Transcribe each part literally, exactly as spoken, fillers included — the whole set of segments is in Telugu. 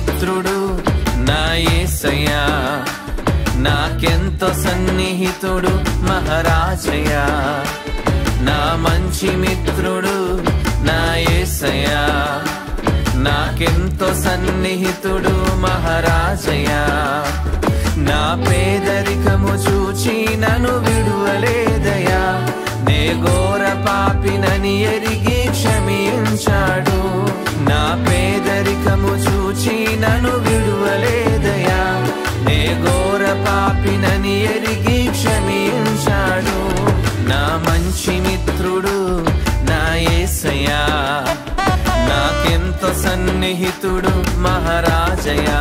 మిత్రుడు నా యేసయ్యా, నాకెంతో సన్నిహితుడు మహారాజయ్యా. నా మంచి మిత్రుడు నా యేసయ్యా, నాకెంతో సన్నిహితుడు మహారాజయ్యా. నా పేదరికము చూచి నన్ను విడువలేదయా, నే ఘోర పాపినని ఎరిగి క్షమించాడు. నా పేదరికము చూచి నన్ను విడువలేదయా, నే ఘోర పాపినని ఎరిగి క్షమించాడు. నా మంచి మిత్రుడు నా యేసయ్యా, నాకెంతో సన్నిహితుడు మహారాజయ్యా.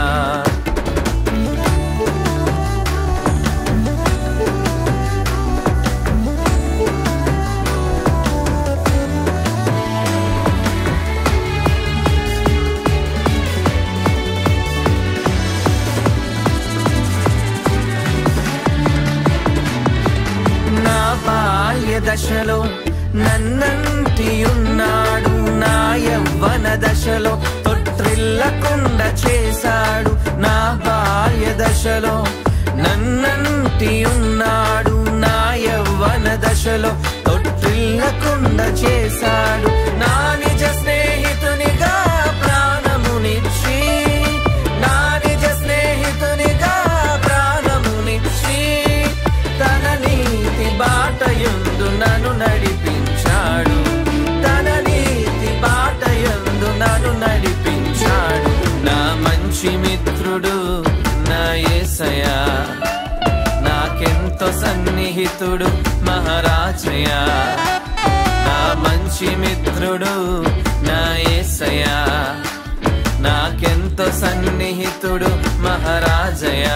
దశలో నన్నంటి ఉన్నాడు, నా యవ్వన దశలో తొట్టిల్లకుండా చేశాడు. నా బాల్య దశలో నన్నంటి ఉన్నాడు, నా యవ్వన దశలో తొట్టిల్లకుండా చేశాడు. నా నిజ స్నేహితునిగా ప్రాణమునిచ్చి, నా నిజ స్నేహితునిగా ప్రాణమునిచ్చి తన నీతి బాటయందు నన్ను నడిపించాడు. తన నీతి బాటయందు నన్ను నడిపించాడు. నా మంచి మిత్రుడు నా యేసయ్యా, నాకెంతో సన్నిహితుడు మహారాజయ్యా. నా మంచి మిత్రుడు నా యేసయ్యా, నాకెంతో సన్నిహితుడు మహారాజయ్యా.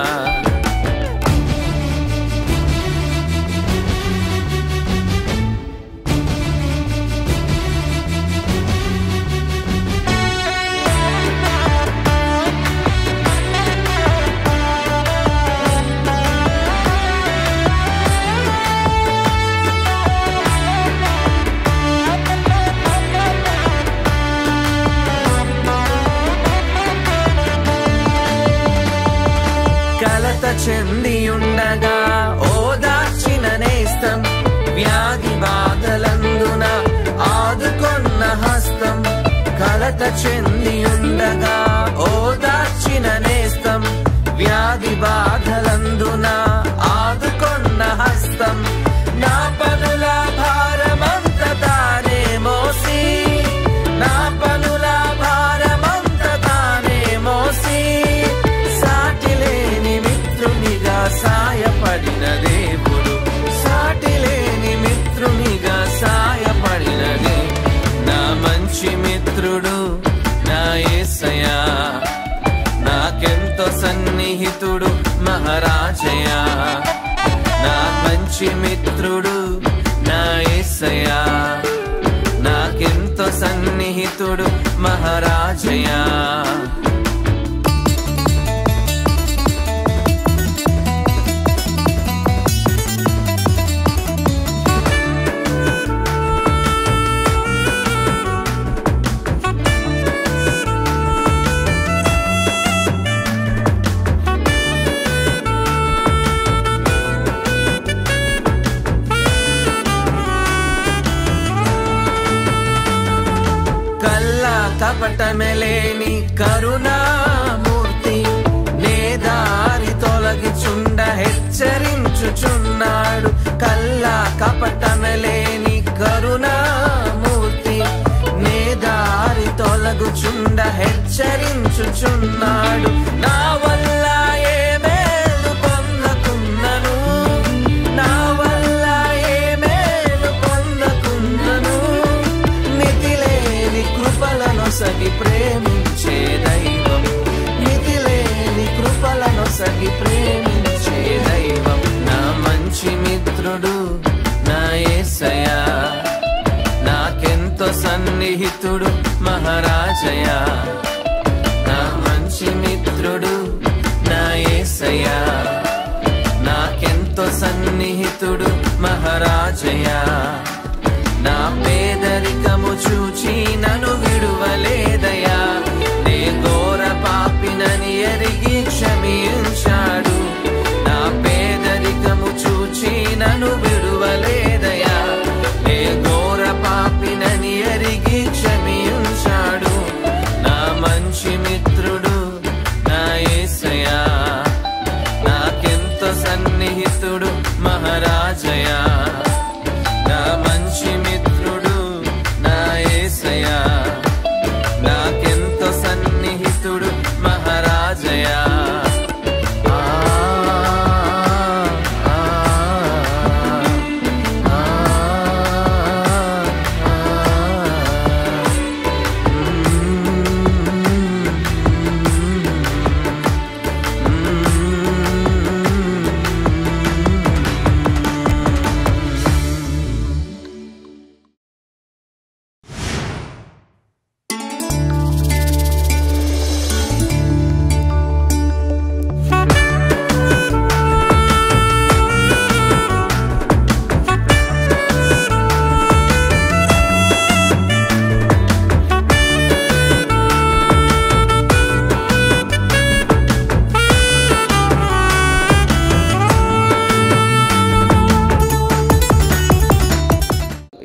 చెంది ఉండగా ఓదార్చిన నేస్తం, వ్యాధి బాధలందున ఆదుకొన్న హస్తం. కలత చెంది ఉండగా ఓదార్చిన నేస్తం, వ్యాధి బాధలందున ఆదుకొన్న హస్తం. నా పనుల భారమంత తానే మోసి, నా పనుల భారమంత తానే మోసి సాటిలేని మిత్రునిగా సాయపడిన దేవుడు, సాటిలేని మిత్రునిగా సాయపడిన దేవుడు. నా మంచి మిత్రుడు నా యేసయ్యా, నాకెంతో సన్నిహితుడు మహారాజయ్యా. నా మంచి మిత్రుడు నా యేసయ్యా, నాకెంతో సన్నిహితుడు మహారాజయ్యా. కపటమెలేని కరుణామూర్తి, నే దారి తొలగిచుండ హెచ్చరించుచున్నాడు. కల్లా కపటమెలేని కరుణామూర్తి, నే దారి తొలగుచుండ హెచ్చరించుచున్నాడు. నా వల్ల ఏ మేలు పొందకున్నను, నా వల్ల ఏ మేలు పొందకున్నను, మితిలేని కృపలను సగి ప్రేమించే దైవం, మితిలేని కృపలను సగి ప్రేమించే దైవం. నా మంచి మిత్రుడు నా యేసయ్యా, నాకెంతో సన్నిహితుడు మహారాజయ్యా. నా మంచి మిత్రుడు నా యేసయ్యా, నాకెంతో సన్నిహితుడు మహారాజయ్యా. నా పేదరికము చూచి నన్ను విడువలేదయా, నే ఘోర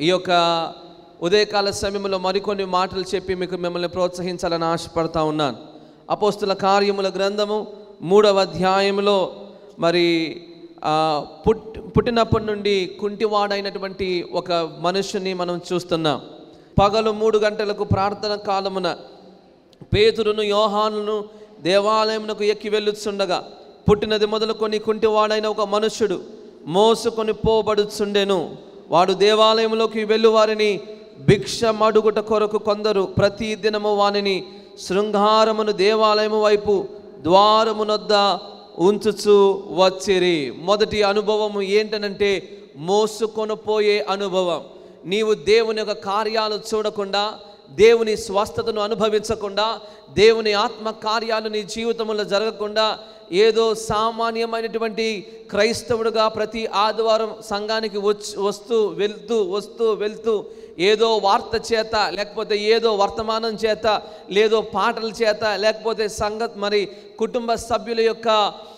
ఈ యొక్క ఉదయకాల సమయంలో మరికొన్ని మాటలు చెప్పి మీకు మిమ్మల్ని ప్రోత్సహించాలని ఆశపడతా ఉన్నాను. అపోస్తుల కార్యముల గ్రంథము మూడవ అధ్యాయంలో మరి పుట్ పుట్టినప్పటి నుండి కుంటివాడైనటువంటి ఒక మనుషుని మనం చూస్తున్నాం. పగలు మూడు గంటలకు ప్రార్థన కాలమున పేతురును యోహానును దేవాలయమునకు ఎక్కి వెళ్ళుచుండగా పుట్టినది మొదలుకొని కుంటివాడైన ఒక మనుష్యుడు మోసుకొని పోబడుచుండెను. వాడు దేవాలయంలోకి వెళ్ళు వారిని భిక్ష మడుగుట కొరకు కొందరు ప్రతి దినము వానిని శృంగారమును దేవాలయము వైపు ద్వారమునొద్ద ఉంచుచు వచ్చిరి. మొదటి అనుభవము ఏంటనంటే మోసుకొని పోయే అనుభవం. నీవు దేవుని యొక్క కార్యాలు చూడకుండా, దేవుని స్వస్థతను అనుభవించకుండా, దేవుని ఆత్మ కార్యాలు నీ జీవితంలో జరగకుండా ఏదో సామాన్యమైనటువంటి క్రైస్తవుడుగా ప్రతి ఆదివారం సంఘానికి వచ్చి వస్తూ వెళ్తూ వస్తూ వెళ్తూ ఏదో వార్త చేత, లేకపోతే ఏదో వర్తమానం చేత, లేదో పాటల చేత, లేకపోతే సంగ మరి కుటుంబ సభ్యుల యొక్క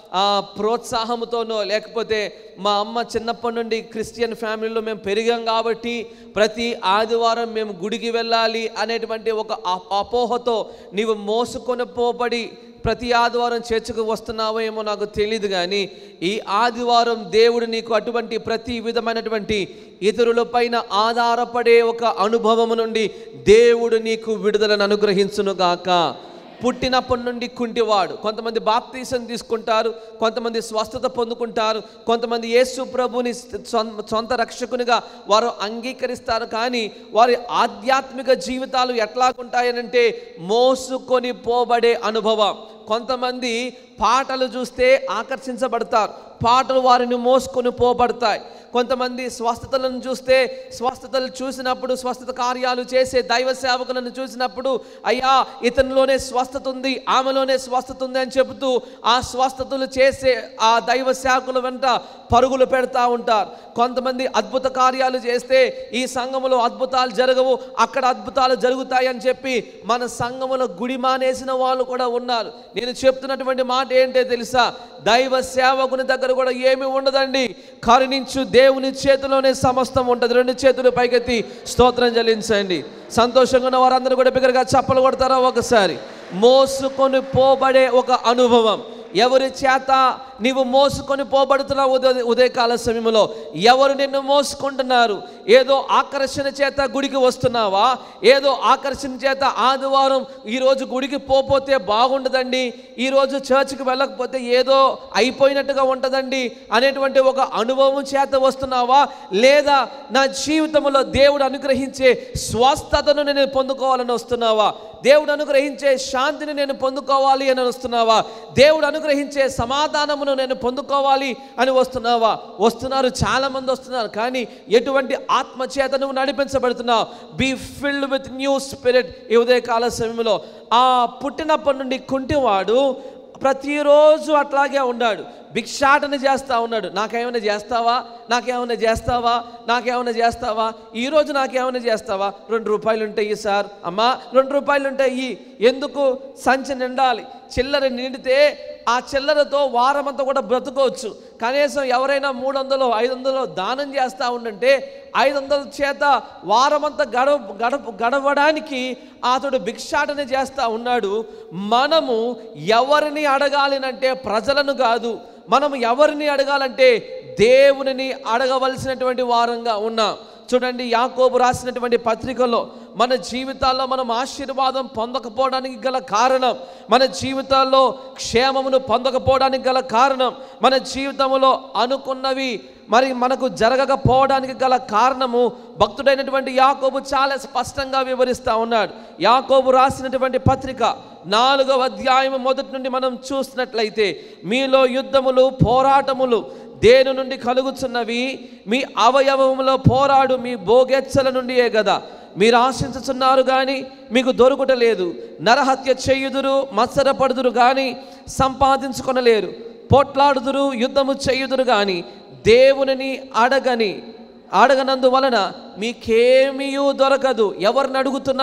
ప్రోత్సాహంతోనో, లేకపోతే మా అమ్మ చిన్నప్పటి నుండి క్రిస్టియన్ ఫ్యామిలీలో మేము పెరిగాం కాబట్టి ప్రతి ఆదివారం మేము గుడికి వెళ్ళాలి అనేటువంటి ఒక అపోహతో నీవు మోసుకొని పోబడి ప్రతి ఆదివారం చర్చకు వస్తున్నావో ఏమో నాకు తెలియదు. కానీ ఈ ఆదివారం దేవుడు నీకు అటువంటి ప్రతి విధమైనటువంటి ఇతరుల పైన ఆధారపడే ఒక అనుభవము నుండి దేవుడు నీకు విడుదలను అనుగ్రహించునుగాక. పుట్టినప్పటి నుండి కుంటివాడు, కొంతమంది బాప్తీసం తీసుకుంటారు, కొంతమంది స్వస్థత పొందుకుంటారు, కొంతమంది యేసు ప్రభుని సొంత రక్షకునిగా వారు అంగీకరిస్తారు. కానీ వారి ఆధ్యాత్మిక జీవితాలు ఎట్లాగుంటాయనంటే మోసుకొని పోబడే అనుభవం. కొంతమంది పాటలు చూస్తే ఆకర్షించబడతారు, పాటలు వారిని మోసుకొని పోబడతాయి. కొంతమంది స్వస్థతలను చూస్తే, స్వస్థతలు చూసినప్పుడు, స్వస్థత కార్యాలు చేసే దైవ సేవకులను చూసినప్పుడు అయ్యా ఇతనిలోనే స్వస్థత ఉంది, ఆమెలోనే స్వస్థత ఉంది అని చెబుతూ ఆ స్వస్థతలు చేసే ఆ దైవ సేవకుల వెంట పరుగులు పెడతా ఉంటారు. కొంతమంది అద్భుత కార్యాలు చేస్తే ఈ సంఘములో అద్భుతాలు జరగవు, అక్కడ అద్భుతాలు జరుగుతాయి అని చెప్పి మన సంఘములో గుడి మానేసిన వాళ్ళు కూడా ఉన్నారు. నేను చెప్తున్నటువంటి మాట ఏంటో తెలుసా? దైవ సేవకుని దగ్గర కూడా ఏమి ఉండదండి, కరుణించు దేవుని చేతిలోనే సమస్తం ఉంటుంది. రెండు చేతులు పైకెత్తి స్తోత్రం చెల్లించండి. సంతోషంగా ఉన్న వారందరూ కూడా బిగ్గరగా చప్పలు కొడతారా ఒకసారి? మోసుకొని పోబడే ఒక అనుభవం. ఎవరి చేత నీవు మోసుకొని పోబడుతున్నావు? ఉదయ ఉదయకాల సమయంలో ఎవరు నిన్ను మోసుకుంటున్నారు? ఏదో ఆకర్షణ చేత గుడికి వస్తున్నావా? ఏదో ఆకర్షణ చేత ఆదివారం ఈరోజు గుడికి పోతే బాగుండదండి, ఈరోజు చర్చ్కి వెళ్ళకపోతే ఏదో అయిపోయినట్టుగా ఉంటుందండి అనేటువంటి ఒక అనుభవం చేత వస్తున్నావా? లేదా నా జీవితంలో దేవుడు అనుగ్రహించే స్వస్థతను నేను పొందుకోవాలని వస్తున్నావా? దేవుడు అనుగ్రహించే శాంతిని నేను పొందుకోవాలి అని వస్తున్నావా? దేవుడు అనుగ్రహించే సమాధానమును నేను పొందుకోవాలి అని వస్తున్నావా? వస్తున్నారు, చాలా మంది వస్తున్నారు. కానీ ఎటువంటి ఆత్మ చేత నువ్వు నడిపించబడుతున్నావు? Be filled with new spirit. ఈ ఉదయకాల సమయంలో ఆ పుట్టినప్పటి నుండి కుంటివాడు ప్రతిరోజు అట్లాగే ఉన్నాడు, భిక్షాటన చేస్తూ ఉన్నాడు. నాకేమైనా చేస్తావా, నాకేమైనా చేస్తావా, నాకేమైనా చేస్తావా, ఈరోజు నాకేమైనా చేస్తావా? రెండు రూపాయలు ఉంటాయి సార్, అమ్మా రెండు రూపాయలు ఉంటాయి, ఎందుకు? సంచి నిండాలి. చిల్లర నిండితే ఆ చిల్లరతో వారమంతా కూడా బ్రతుకోవచ్చు. కనీసం ఎవరైనా మూడు వందలు ఐదు వందలు దానం చేస్తూ ఉండంటే ఐదు వందల చేత వారమంతా గడవ గడప గడవడానికి అతడు భిక్షాటన చేస్తూ ఉన్నాడు. మనము ఎవరిని అడగాలినంటే ప్రజలను కాదు, మనం ఎవరిని అడగాలంటే దేవునిని అడగవలసినటువంటి వారంగా ఉన్నాం. చూడండి, యాకోబు రాసినటువంటి పత్రికలో మన జీవితాల్లో మనం ఆశీర్వాదం పొందకపోవడానికి గల కారణం, మన జీవితాల్లో క్షేమమును పొందకపోవడానికి గల కారణం, మన జీవితంలో అనుకున్నవి మరి మనకు జరగకపోవడానికి గల కారణము భక్తుడైనటువంటి యాకోబు చాలా స్పష్టంగా వివరిస్తూ ఉన్నాడు. యాకోబు రాసినటువంటి పత్రిక నాలుగవ అధ్యాయం మొదటి నుండి మనం చూసినట్లయితే, మీలో యుద్ధములు పోరాటములు దేని నుండి కలుగుతున్నవి? మీ అవయవములో పోరాడు మీ భోగెచ్చల నుండియే కదా. మీరు ఆశించుచున్నారు కానీ మీకు దొరుకుటలేదు, నరహత్య చేయుదురు మత్సరపడుదురు కానీ సంపాదించుకొనలేరు, పోట్లాడుదురు యుద్ధము చేయుదురు కానీ దేవునిని అడగని అడగనందువలన మీకేమీ దొరకదు. ఎవరిని అడుగుతున్నావు?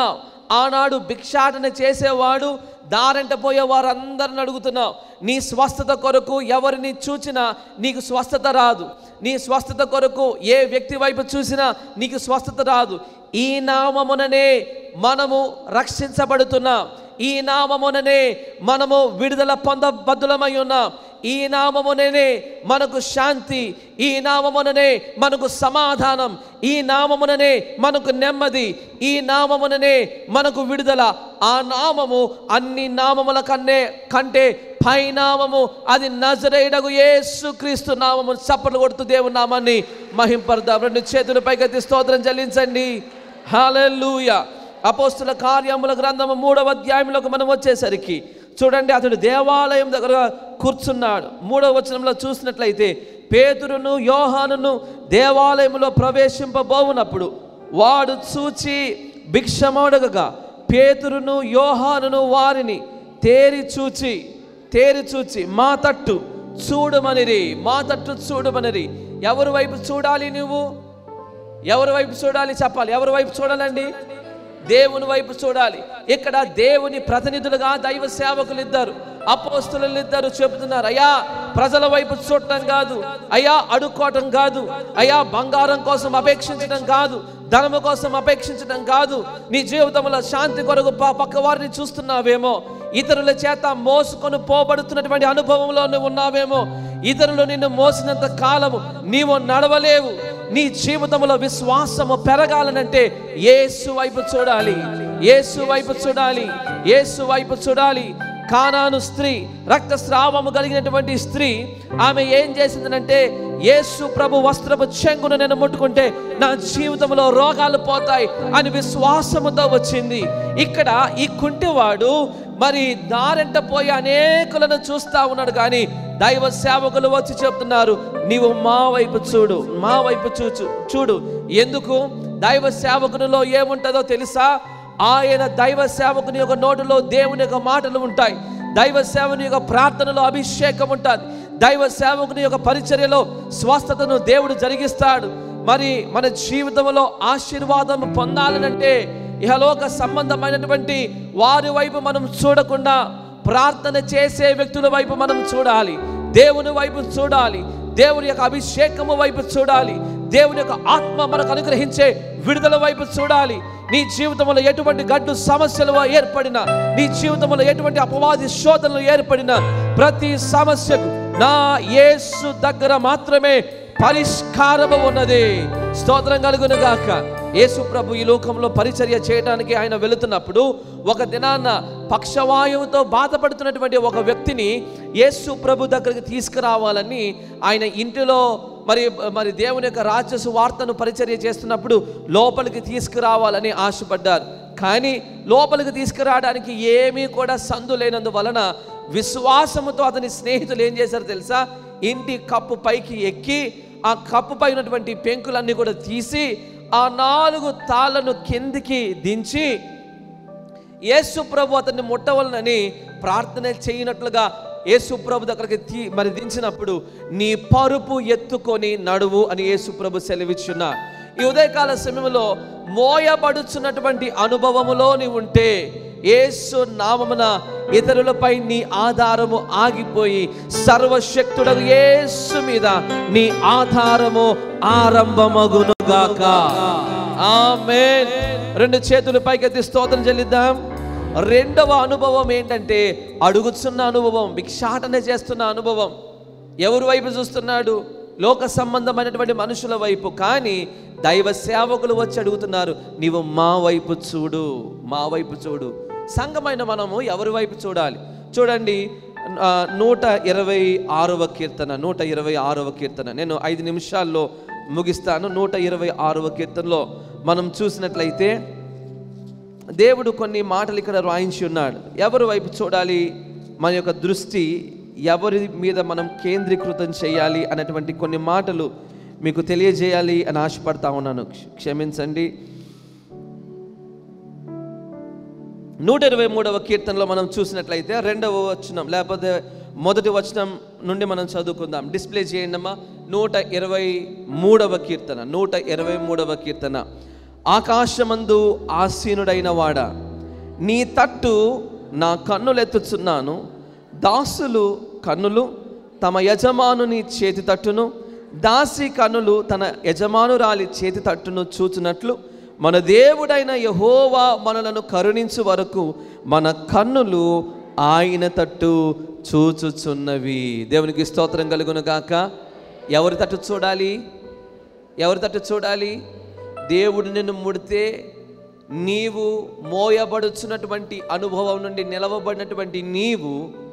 ఆనాడు భిక్షాటన చేసేవాడు, దారంట పోయే వారందరిని అడుగుతున్నావు. నీ స్వస్థత కొరకు ఎవరిని చూచినా నీకు స్వస్థత రాదు. నీ స్వస్థత కొరకు ఏ వ్యక్తి వైపు చూసినా నీకు స్వస్థత రాదు. ఈ నామముననే మనము రక్షించబడుతున్నాం. ఈ నామముననే మనము విడుదల పొందబద్దులమై ఉన్నాం. ఈ నామముననే మనకు శాంతి, ఈ నామముననే మనకు సమాధానం, ఈ నామముననే మనకు నెమ్మది, ఈ నామముననే మనకు విడుదల. ఆ నామము అన్ని నామముల కన్నే కంటే పై నామము, అది నజరేయుడగు యేసుక్రీస్తు నామము. చప్పట్లు కొడుతూ దేవుని నామాన్ని మహింపరుదాం. రెండు చేతుల పైకెత్తి స్తోత్రం చెల్లించండి. హల్లెలూయా. అపోస్తుల కార్యముల గ్రంథము మూడవ అధ్యాయంలోకి మనం వచ్చేసరికి చూడండి, అతడు దేవాలయం దగ్గర కూర్చున్నాడు. మూడవ వచనంలో చూసినట్లయితే, పేతురును యోహానును దేవాలయంలో ప్రవేశింపబోవునప్పుడు వాడు చూచి భిక్షమోడగగా పేతురును యోహానును వారిని తేరి చూచి తేరి చూచి మా తట్టు చూడమనిరి, మా తట్టు చూడమనిరి. ఎవరి వైపు చూడాలి? నువ్వు ఎవరి వైపు చూడాలి? చెప్పాలి. ఎవరి వైపు చూడాలండి? దేవుని వైపు చూడాలి. ఇక్కడ దేవుని ప్రతినిధులుగా దైవ సేవకులు ఇద్దరు, అపోస్తులు ఇద్దరు చెబుతున్నారు, అయ్యా ప్రజల వైపు చూడటం కాదు, అయ్యా అడుక్కోవటం కాదు, అయ్యా బంగారం కోసం అపేక్షించడం కాదు, ధనము కోసం అపేక్షించడం కాదు. నీ జీవితంలో శాంతి కొరకు పక్క వారిని చూస్తున్నావేమో, ఇతరుల చేత మోసుకొని పోబడుతున్నటువంటి అనుభవంలో నువ్వు ఉన్నావేమో, ఇతరులు నిన్ను మోసినంత కాలము నీవు నడవలేవు. నీ జీవితంలో విశ్వాసము పెరగాలనంటే యేసు వైపు చూడాలి, యేసు వైపు చూడాలి, యేసు వైపు చూడాలి. కానాను స్త్రీ, రక్తస్రావము కలిగినటువంటి స్త్రీ, ఆమె ఏం చేసిందనంటే, యేసు ప్రభు వస్త్రపు చెంగును నేను ముట్టుకుంటే నా జీవితంలో రోగాలు పోతాయి అని విశ్వాసముతో వచ్చింది. ఇక్కడ ఈ కుంటివాడు మరి దారెంట పోయి అనేకులను చూస్తా ఉన్నాడు, కానీ దైవ సేవకులు వచ్చి చెప్తున్నారు, నీవు మా వైపు చూడు, మా వైపు చూచు చూడు. ఎందుకు? దైవ సేవకునిలో ఏముంటుందో తెలుసా? ఆయన దైవ సేవకుని యొక్క నోటిలో దేవుని యొక్క మాటలు ఉంటాయి. దైవ సేవకుని యొక్క ప్రార్థనలో అభిషేకం ఉంటుంది. దైవ సేవకుని యొక్క పరిచర్యలో స్వస్థతను దేవుడు జరిగిస్తాడు. మరి మన జీవితంలో ఆశీర్వాదం పొందాలనంటే ఇహలోక సంబంధమైనటువంటి వారి వైపు మనం చూడకుండా ప్రార్థన చేసే వ్యక్తుల వైపు మనం చూడాలి, దేవుని వైపు చూడాలి, దేవుని యొక్క అభిషేకము వైపు చూడాలి, దేవుని యొక్క ఆత్మ మనకు అనుగ్రహించే విడుదల వైపు చూడాలి. నీ జీవితంలో ఎటువంటి గడ్డు సమస్యలు ఏర్పడినా, నీ జీవితంలో ఎటువంటి అపవాది శోధనలు ఏర్పడినా, ప్రతి సమస్యకు నా యేసు దగ్గర మాత్రమే పరిష్కారము ఉన్నది. స్తోత్రం కలుగును గాక. యేసు ప్రభు ఈ లోకంలో పరిచర్య చేయడానికి ఆయన వెళుతున్నప్పుడు ఒక దినాన్న పక్షవాయువుతో బాధపడుతున్నటువంటి ఒక వ్యక్తిని యేసు ప్రభు దగ్గరికి తీసుకురావాలని ఆయన ఇంటిలో మరి మరి దేవుని యొక్క రాజ్య వార్తను పరిచర్య చేస్తున్నప్పుడు లోపలికి తీసుకురావాలని ఆశపడ్డారు. కానీ లోపలికి తీసుకురావడానికి ఏమీ కూడా సందు లేనందువలన విశ్వాసముతో అతని స్నేహితులు ఏం చేశారు తెలుసా? ఇంటి కప్పు పైకి ఎక్కి ఆ కప్పు పై ఉన్నటువంటి పెంకులన్నీ కూడా తీసి ఆ నాలుగు తాళ్ళను కిందికి దించి యేసు ప్రభు అతన్ని ముట్టవలనని ప్రార్థన చేయనట్లుగా యేసు ప్రభు దగ్గరికి తీ మరి దించినప్పుడు, నీ పరుపు ఎత్తుకొని నడువు అని యేసు ప్రభు సెలవిచ్చున్నారు. ఈ ఉదయకాల సమయంలో మోయబడుచున్నటువంటి అనుభవములో నీవు ఉంటే యేసు నామమున ఇతరులపై నీ ఆధారము ఆగిపోయి సర్వశక్తుడగు యేసు మీద నీ ఆధారము ఆరంభమగునుగాక. ఆమేన్. రెండు చేతుల పైకెత్తి స్తోత్రం చెల్లిద్దాం. రెండవ అనుభవం ఏంటంటే అడుగుతున్న అనుభవం, భిక్షాటన చేస్తున్న అనుభవం. ఎవరి వైపు చూస్తున్నాడు? లోక సంబంధమైనటువంటి మనుషుల వైపు. కానీ దైవ సేవకులు వచ్చి అడుగుతున్నారు, నీవు మా వైపు చూడు, మా వైపు చూడు. సంఘమైన మనము ఎవరి వైపు చూడాలి? చూడండి, నూట ఇరవై ఆరవ కీర్తన నూట ఇరవై ఆరవ కీర్తన నేను ఐదు నిమిషాల్లో ముగిస్తాను. నూట ఇరవై ఆరవ కీర్తనలో మనం చూసినట్లయితే దేవుడు కొన్ని మాటలు ఇక్కడ రాయించి ఉన్నాడు. ఎవరి వైపు చూడాలి? మన యొక్క దృష్టి ఎవరి మీద మనం కేంద్రీకృతం చేయాలి అన్నటువంటి కొన్ని మాటలు మీకు తెలియజేయాలి అని ఆశపడతా ఉన్నాను. క్షమించండి. నూట ఇరవై మూడవ కీర్తనలో మనం చూసినట్లయితే రెండవ వచనం లేకపోతే మొదటి వచనం నుండి మనం చదువుకుందాం. డిస్ప్లే చేయండమ్మా. నూట ఇరవై మూడవ కీర్తన నూట ఇరవై మూడవ కీర్తన ఆకాశమందు ఆసీనుడైన వాడా, నీ తట్టు నా కన్నులెత్తుచున్నాను. దాసులు కన్నులు తమ యజమానుని చేతి తట్టును, దాసి కన్నులు తన యజమానురాలి చేతి తట్టును చూచున్నట్లు మన దేవుడైన యెహోవా మనలను కరుణించు వరకు మన కన్నులు ఆయన తట్టు చూచుచున్నవి. దేవునికి స్తోత్రం కలుగును గాక. ఎవరి తట్టు చూడాలి? ఎవరి తట్టు చూడాలి? దేవుడు నిన్ను ముడితే నీవు మోయబడుచున్నటువంటి అనుభవం నుండి నిలవబడినటువంటి నీవు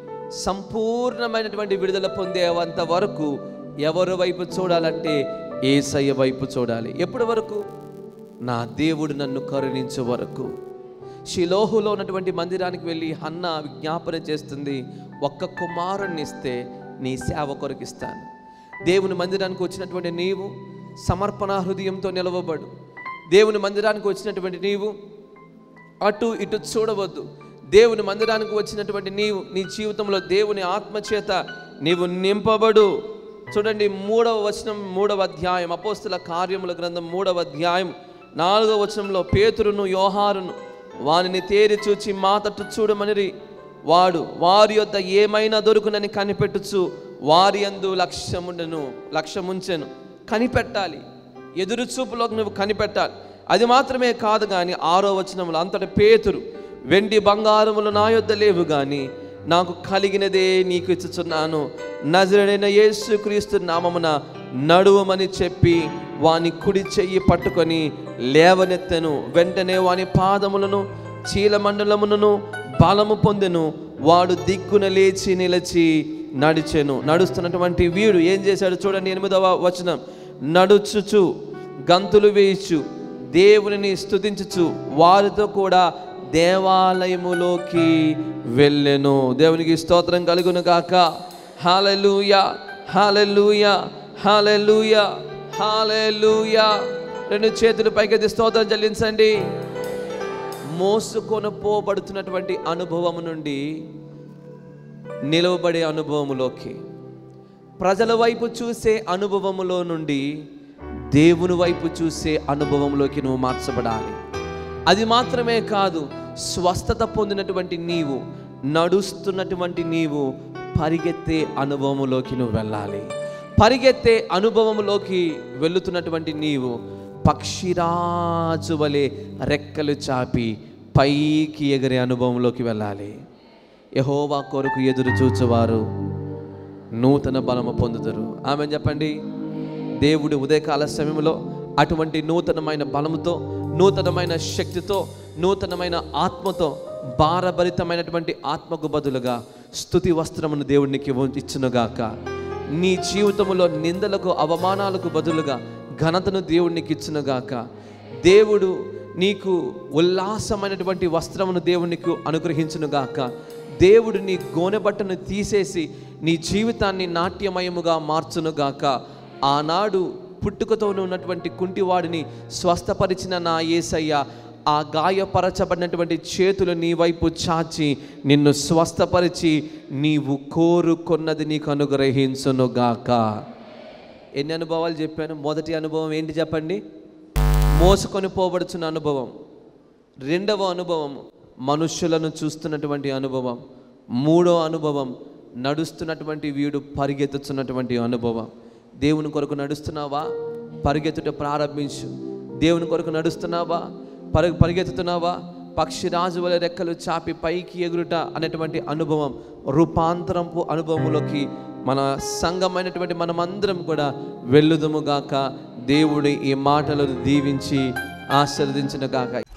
సంపూర్ణమైనటువంటి విడుదల పొందేంత వరకు ఎవరి వైపు చూడాలంటే యేసయ్య వైపు చూడాలి. ఎప్పటి వరకు? నా దేవుడు నన్ను కరుణించే వరకు. షిలోహులో ఉన్నటువంటి మందిరానికి వెళ్ళి హన్నా విజ్ఞాపన చేస్తుంది, ఒక్క కుమారుణ్ణి ఇస్తే నీ సేవ కొరకు ఇస్తాను. దేవుని మందిరానికి వచ్చినటువంటి నీవు సమర్పణ హృదయంతో నిలవబడు. దేవుని మందిరానికి వచ్చినటువంటి నీవు అటు ఇటు చూడవద్దు. దేవుని మందిరానికి వచ్చినటువంటి నీవు నీ జీవితంలో దేవుని ఆత్మచేత నీవు నింపబడు. చూడండి, మూడవ వచనం, మూడవ అధ్యాయం, అపోస్తుల కార్యముల గ్రంథం మూడవ అధ్యాయం నాలుగవ వచనంలో, పేతురును యోహానును వానిని తేరి చూచి మా తట్టు చూడమనిరి. వాడు వారి యొద్ద ఏమైనా దొరుకునని కనిపెట్టుచు వారి యందు లక్ష్యముండెను లక్ష్యముంచెను. కనిపెట్టాలి, ఎదురు చూపులోకి నువ్వు కనిపెట్టాలి. అది మాత్రమే కాదు కానీ ఆరో వచనంలో, అంతటి పేతురు, వెండి బంగారములు నా యొద్ద లేవు కానీ నాకు కలిగినదే నీకు ఇచ్చుచున్నాను, నజరేయుడైన యేసుక్రీస్తు నామమున నడువమని చెప్పి వాని కుడి చెయ్యి పట్టుకొని లేవనెత్తెను. వెంటనే వాని పాదములను చీలమండలములను బలము పొందెను. వాడు దిగ్గున లేచి నిలిచి నడిచెను. నడుస్తున్నటువంటి వీడు ఏం చేశాడు? చూడండి, ఎనిమిదవ వచనం, నడుచుచు గంతులు వేయిచు దేవునిని స్తుతించుచు వారితో కూడా దేవాలయములోకి వెళ్ళెను. దేవునికి స్తోత్రం కలుగును గాక. హల్లెలూయా, హల్లెలూయా, హల్లెలూయా, హల్లెలూయా. రెండు చేతులు పైకెత్తి స్తోత్రం చెల్లించండి. మోసుకొని పోబడుతున్నటువంటి అనుభవం నుండి నిలవబడే అనుభవములోకి, ప్రజల వైపు చూసే అనుభవములో నుండి దేవుని వైపు చూసే అనుభవంలోకి నువ్వు మార్చబడాలి. అది మాత్రమే కాదు, స్వస్థత పొందినటువంటి నీవు, నడుస్తున్నటువంటి నీవు పరిగెత్తే అనుభవంలోకి నువ్వు వెళ్ళాలి. పరిగెత్తే అనుభవంలోకి వెళుతున్నటువంటి నీవు పక్షిరాజు వలె రెక్కలు చాపి పైకి ఎగిరే అనుభవంలోకి వెళ్ళాలి. యెహోవా కొరకు ఎదురు చూచువారు నూతన బలము పొందుతారు. ఆమె చెప్పండి. దేవుడు ఉదయకాల సమయంలో అటువంటి నూతనమైన బలముతో, నూతనమైన శక్తితో, నూతనమైన ఆత్మతో, భారభరితమైనటువంటి ఆత్మకు బదులుగా స్తుతి వస్త్రమును దేవునికి ఇచ్చునుగాక. నీ జీవితంలో నిందలకు, అవమానాలకు బదులుగా ఘనతను దేవునికి ఇచ్చునుగాక. దేవుడు నీకు ఉల్లాసమైనటువంటి వస్త్రమును దేవునికి అనుగ్రహించునుగాక. దేవుడు నీ గోనె బట్టను తీసేసి నీ జీవితాన్ని నాట్యమయముగా మార్చునుగాక. ఆనాడు పుట్టుకతో ఉన్నటువంటి కుంటివాడిని స్వస్థపరిచిన నా యేసయ్య ఆ గాయపరచబడినటువంటి చేతులు నీ వైపు చాచి నిన్ను స్వస్థపరిచి నీవు కోరుకున్నది నీకు అనుగ్రహించునుగాక. ఎన్ని అనుభవాలు చెప్పాను? మొదటి అనుభవం ఏంటి చెప్పండి? మోసుకొని పోబడుచున్న అనుభవం. రెండవ అనుభవం మనుష్యులను చూస్తున్నటువంటి అనుభవం. మూడో అనుభవం నడుస్తున్నటువంటి వీడు పరిగెత్తుతున్నటువంటి అనుభవం. దేవుని కొరకు నడుస్తున్నావా? పరిగెత్తుట ప్రారంభించు. దేవుని కొరకు నడుస్తున్నావా? పరి పరిగెత్తుతున్నావా? పక్షిరాజు వలె రెక్కలు చాపి పైకి ఎగురుట అనేటువంటి అనుభవం, రూపాంతరంపు అనుభవంలోకి మన సంఘమైనటువంటి మనమందరం కూడా వెళ్ళుదుము గాక. దేవుడి ఈ మాటలను దీవించి ఆశీర్వదించును గాక.